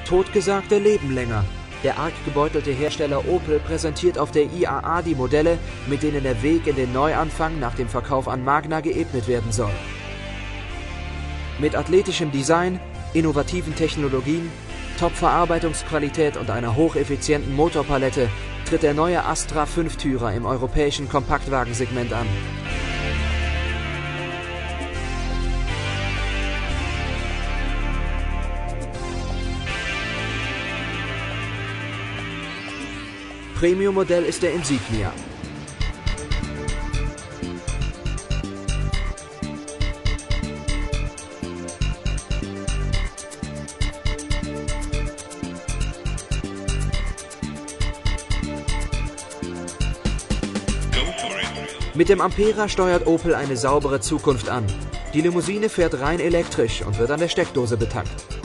Totgesagte leben länger. Der arg gebeutelte Hersteller Opel präsentiert auf der IAA die Modelle, mit denen der Weg in den Neuanfang nach dem Verkauf an Magna geebnet werden soll. Mit athletischem Design, innovativen Technologien, Top-Verarbeitungsqualität und einer hocheffizienten Motorpalette tritt der neue Astra 5-Türer im europäischen Kompaktwagensegment an. Premium-Modell ist der Insignia. Mit dem Ampera steuert Opel eine saubere Zukunft an. Die Limousine fährt rein elektrisch und wird an der Steckdose betankt.